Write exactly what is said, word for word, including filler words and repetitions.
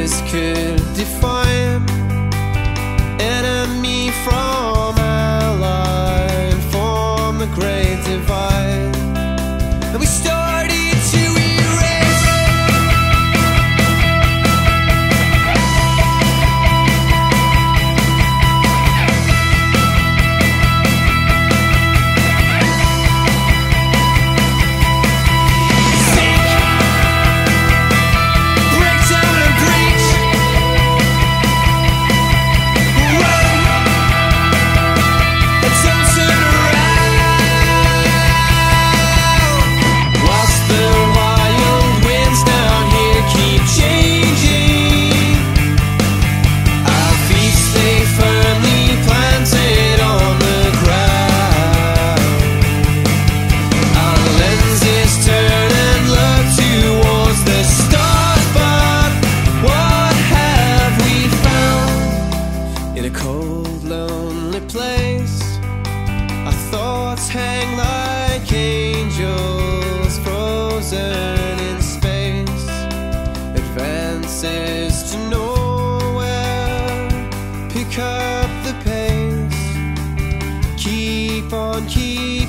faces could define enemy from ally, form the great divide, and we started to erase. Sink, break down and breach, run, and don't turn around. Whilst the wild winds down here keep changing, our feet stay firmly planted on the ground. Our lenses turn and look towards the stars, but what have we found? In a cold, lonely place, our thoughts hang like angels frozen in space. Advances to nowhere, pick up the pace, keep on keeping